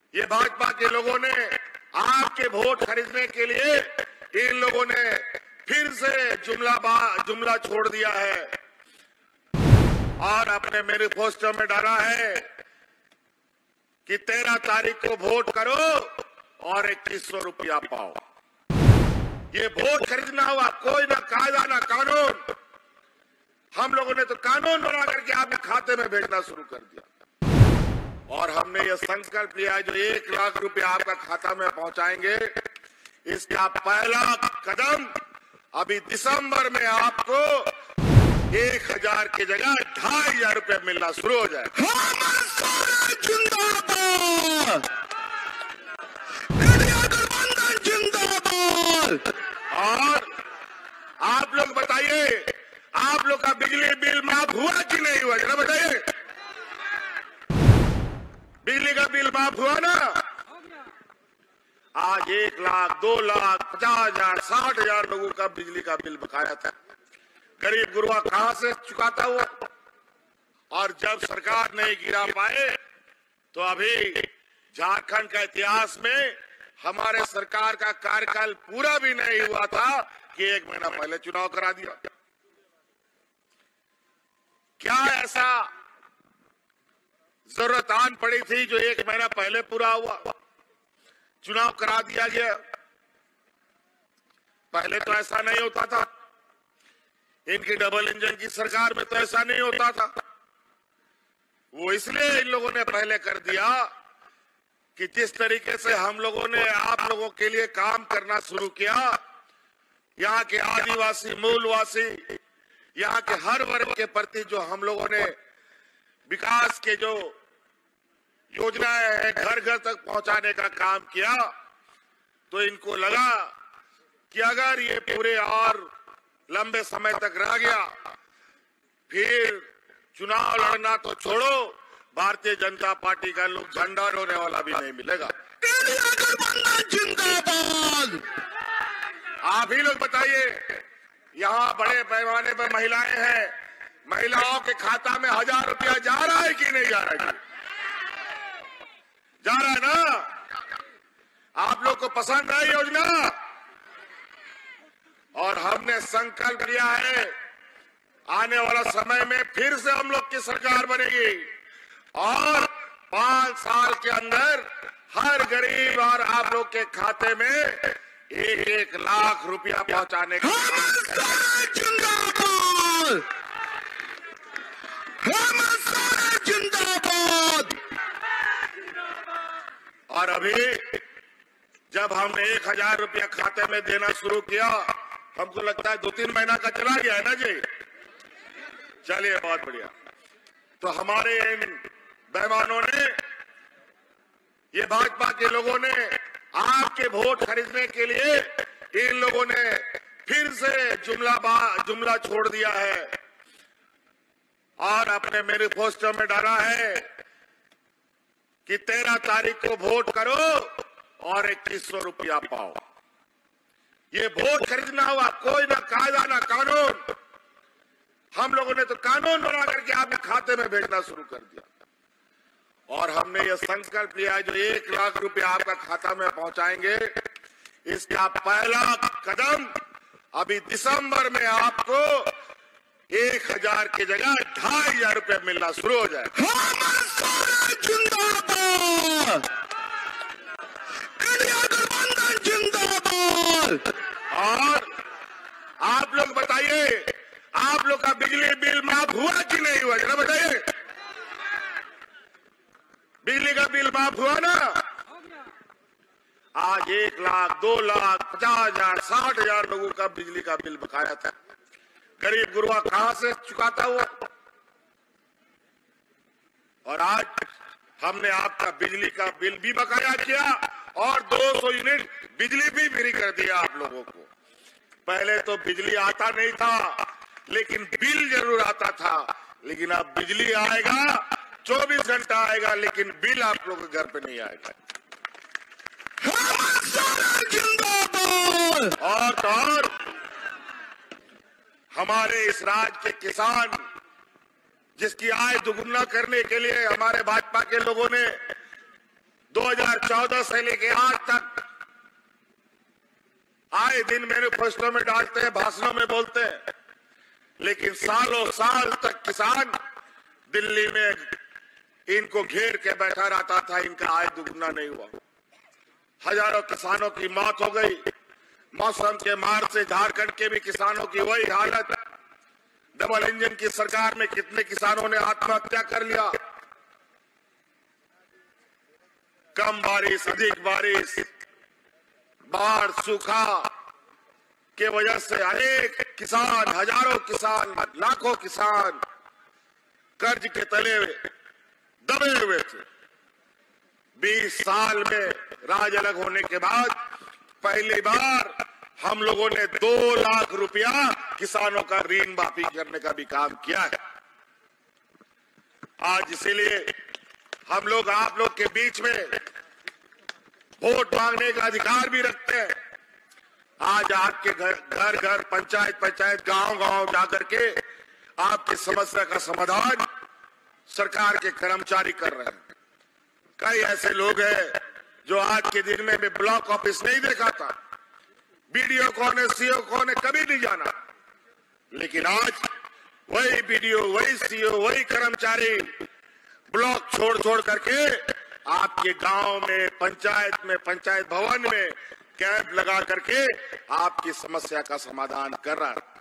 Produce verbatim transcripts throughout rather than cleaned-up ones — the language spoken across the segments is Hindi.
ये भाजपा के लोगों ने आपके वोट खरीदने के लिए इन लोगों ने फिर से जुमला जुमला छोड़ दिया है और अपने मैनिफेस्टो में डाला है कि तेरह तारीख को वोट करो और इक्कीस सौ रुपया पाओ। ये वोट खरीदना हुआ कोई ना कायदा ना कानून। हम लोगों ने तो कानून बना करके आपके खाते में भेजना शुरू कर दिया और हमने ये संकल्प लिया है जो एक लाख रुपया आपका खाता में पहुंचाएंगे, इसका पहला कदम अभी दिसंबर में आपको एक हजार की जगह ढाई हजार रुपया मिलना शुरू हो जाए। और आप लोग बताइए, आप लोग का बिजली बिल माफ हुआ कि नहीं हुआ, जरा बताइए। बिजली का बिल माफ हुआ ना? आज एक लाख दो लाख पचास हजार साठ हजार लोगों का बिजली का बिल बकाया था। गरीब गुरुआ कहां से चुकाता हुआ? और जब सरकार नहीं गिरा पाए तो अभी झारखंड का इतिहास में हमारे सरकार का कार्यकाल पूरा भी नहीं हुआ था कि एक महीना पहले चुनाव करा दिया। क्या ऐसा जरूरत आन पड़ी थी जो एक महीना पहले पूरा हुआ, चुनाव करा दिया गया? पहले तो ऐसा नहीं होता था। इनकी डबल इंजन की सरकार में तो ऐसा नहीं होता था। वो इसलिए इन लोगों ने पहले कर दिया कि जिस तरीके से हम लोगों ने आप लोगों के लिए काम करना शुरू किया, यहाँ के आदिवासी मूलवासी, यहाँ के हर वर्ग के प्रति जो हम लोगों ने विकास के जो योजनाएं हैं घर घर तक पहुंचाने का काम किया, तो इनको लगा कि अगर ये पूरे और लंबे समय तक रह गया फिर चुनाव लड़ना तो छोड़ो, भारतीय जनता पार्टी का लोग झंडा रोने वाला भी नहीं मिलेगा। जिंदाबाद। आप ही लोग बताइए, यहाँ बड़े पैमाने पर महिलाएं हैं, महिलाओं के खाता में हजार रुपया जा रहा है कि नहीं जा रहा है? जा रहा है ना? आप लोग को पसंद है योजना? और हमने संकल्प लिया है आने वाला समय में फिर से हम लोग की सरकार बनेगी और पांच साल के अंदर हर गरीब और आप लोग के खाते में एक एक लाख रुपया पहुंचाने का। जिंदाबाद, जिंदाबाद। और अभी जब हमने एक हजार रुपया खाते में देना शुरू किया, हमको लगता है दो तीन महीना का चला गया है ना जी? चलिए, बहुत बढ़िया। तो हमारे इन बेईमानों ने, ये भाजपा के लोगों ने आपके वोट खरीदने के लिए इन लोगों ने फिर से जुमला जुमला छोड़ दिया है और अपने मैनिफेस्टो में डाला है कि तेरह तारीख को वोट करो और इक्कीस सौ रुपया पाओ। ये वोट खरीदना हुआ कोई ना कायदा ना कानून। हम लोगों ने तो कानून बना करके आपके खाते में भेजना शुरू कर दिया और हमने ये संकल्प लिया है जो एक लाख रुपया आपका खाता में पहुंचाएंगे, इसका पहला कदम अभी दिसंबर में आपको एक हजार की जगह ढाई हजार रुपया मिलना शुरू हो जाए। जिंदाबाद, जिंदाबाद। और आप लोग बताइए, आप लोग का बिजली बिल माफ हुआ कि नहीं हुआ, जरा बताइए। बिजली का बिल माफ हुआ ना? आज एक लाख दो लाख पचास हजार साठ हजार लोगों का बिजली का बिल बकाया था। गरीब गुरुआ कहां से चुकाता हुआ? और आज हमने आपका बिजली का बिल भी बकाया किया और दो सौ यूनिट बिजली भी फ्री कर दिया आप लोगों को। पहले तो बिजली आता नहीं था लेकिन बिल जरूर आता था, लेकिन अब बिजली आएगा, चौबीस घंटा आएगा, लेकिन बिल आप लोगों के घर पे नहीं आएगा। और तो और हमारे इस राज्य के किसान, जिसकी आय दुगुना करने के लिए हमारे भाजपा के लोगों ने दो हज़ार चौदह से लेके आज तक आए दिन मैनिफेस्टो में डालते हैं, भाषणों में बोलते हैं, लेकिन सालों साल तक किसान दिल्ली में इनको घेर के बैठा रहता था, इनका आय दुगना नहीं हुआ। हजारों किसानों की मौत हो गई। मौसम के मार से झारखंड के भी किसानों की वही हालत। डबल इंजन की सरकार में कितने किसानों ने आत्महत्या कर लिया। कम बारिश, अधिक बारिश, बाढ़, सूखा के वजह से अनेक किसान, हजारों किसान, लाखों किसान कर्ज के तले दबे हुए थे। बीस साल में राज अलग होने के बाद पहली बार हम लोगों ने दो लाख रुपया किसानों का ऋण माफी करने का भी काम किया है। आज इसीलिए हम लोग आप लोग के बीच में वोट मांगने का अधिकार भी रखते हैं। आज आपके घर घर घर, पंचायत पंचायत, गांव गांव जाकर के आपकी समस्या का समाधान सरकार के कर्मचारी कर रहे हैं। कई ऐसे लोग हैं जो आज के दिन में भी ब्लॉक ऑफिस नहीं देखा था, बीडीओ कौन है, सीओ कौन है, कभी नहीं जाना, लेकिन आज वही बीडीओ, वही सीओ, वही कर्मचारी ब्लॉक छोड़ छोड़ करके आपके गांव में, पंचायत में, पंचायत भवन में कैंप लगा करके आपकी समस्या का समाधान कर रहा है।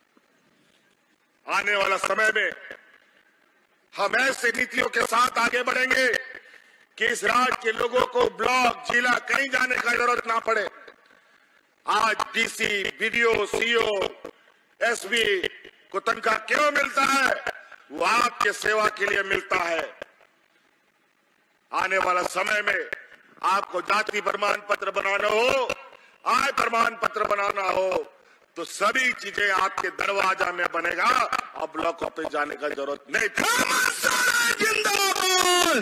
आने वाला समय में हम ऐसी नीतियों के साथ आगे बढ़ेंगे कि इस राज्य के लोगों को ब्लॉक, जिला कहीं जाने का जरूरत ना पड़े। आज डीसी, बीडीओ, सीओ, एसपी को तनख्वाह क्यों मिलता है? वो आपके सेवा के लिए मिलता है। आने वाला समय में आपको जाति प्रमाण पत्र बनाना हो, आय प्रमाण पत्र बनाना हो, तो सभी चीजें आपके दरवाजा में बनेगा और ब्लॉक ऑफिस जाने का जरूरत नहीं। जिंदाबाद,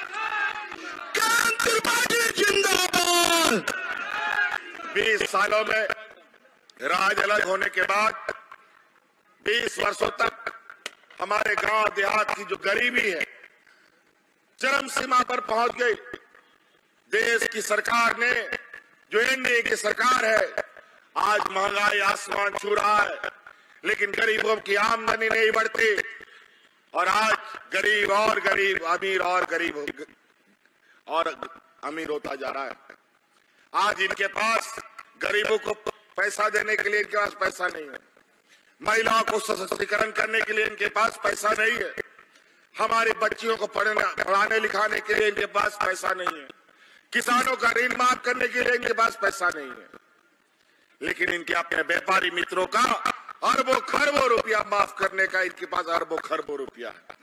जिंदाबाद। बीस सालों में राज अलग होने के बाद बीस वर्षों तक हमारे गांव देहात की जो गरीबी है चरम सीमा पर पहुंच गई। देश की सरकार ने, जो एनडीए की सरकार है, आज महंगाई आसमान छू रहा है, लेकिन गरीबों की आमदनी नहीं बढ़ती और आज गरीब और गरीब, अमीर और गरीब और अमीर होता जा रहा है। आज इनके पास गरीबों को पैसा देने के लिए इनके पास पैसा नहीं है, महिलाओं को सशक्तिकरण करने के लिए इनके पास पैसा नहीं है, हमारी बच्चियों को पढ़ने पढ़ाने लिखाने के लिए इनके पास पैसा नहीं है, किसानों का ऋण माफ करने के लिए इनके पास पैसा नहीं है, लेकिन इनके अपने व्यापारी मित्रों का अरबों खरबों रुपया माफ करने का इनके पास अरबों खरबों रुपया है।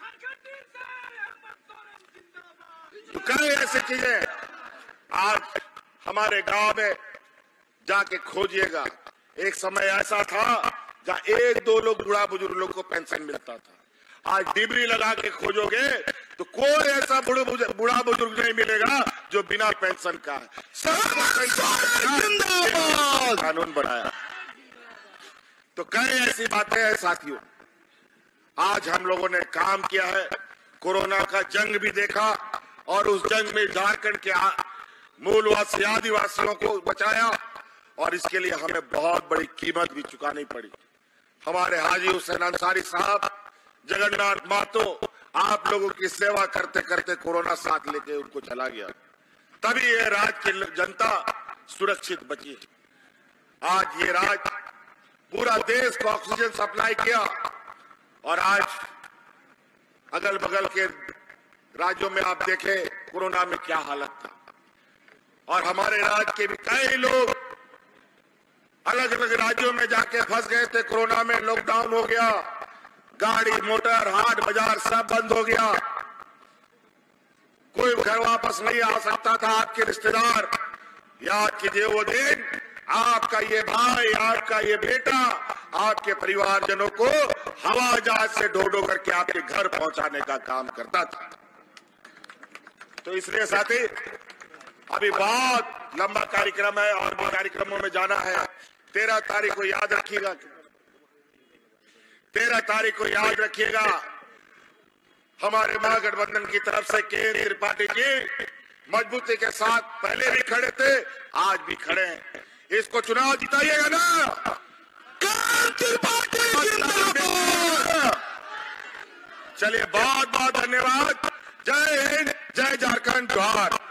तो कई ऐसी चीजें आज हमारे गांव में जाके खोजिएगा। एक समय ऐसा था जहां एक दो लोग बूढ़ा बुजुर्ग लोग को पेंशन मिलता था। आज डिबरी लगा के खोजोगे तो कोई ऐसा बूढ़ा बुजुर्ग नहीं मिलेगा जो बिना पेंशन का है। कानून बनाया। तो कई ऐसी बातें हैं साथियों। आज हम लोगों ने काम किया है, कोरोना का जंग भी देखा और उस जंग में झारखंड के मूलवासी आदिवासियों को बचाया और इसके लिए हमें बहुत बड़ी कीमत भी चुकानी पड़ी। हमारे हाजी हुसैन अंसारी साहब, जगन्नाथ महतो आप लोगों की सेवा करते करते कोरोना साथ लेके उनको चला गया, तभी ये राज्य की जनता सुरक्षित बची। आज ये राज्य पूरा देश को ऑक्सीजन सप्लाई किया और आज अगल बगल के राज्यों में आप देखें कोरोना में क्या हालत था। और हमारे राज्य के भी कई लोग अलग अलग राज्यों में जाके फंस गए थे। कोरोना में लॉकडाउन हो गया, गाड़ी मोटर हाट बाजार सब बंद हो गया, कोई घर वापस नहीं आ सकता था। आपके रिश्तेदार, याद कीजिए वो दिन, आपका ये भाई, आपका ये बेटा, आपके परिवारजनों को हवाई जहाज से ढो ढो करके आपके घर पहुंचाने का काम करता था। तो इसलिए साथी, अभी बहुत लंबा कार्यक्रम है और भी कार्यक्रमों में जाना है। तेरह तारीख को याद रखिएगा, तेरह तारीख को याद रखिएगा, हमारे महागठबंधन की तरफ से के त्रिपाठी जी मजबूती के साथ पहले भी खड़े थे, आज भी खड़े हैं। इसको चुनाव जिताइएगा ना। चलिए, बहुत बहुत धन्यवाद। जय हिंद, जय झारखंड, जोहार।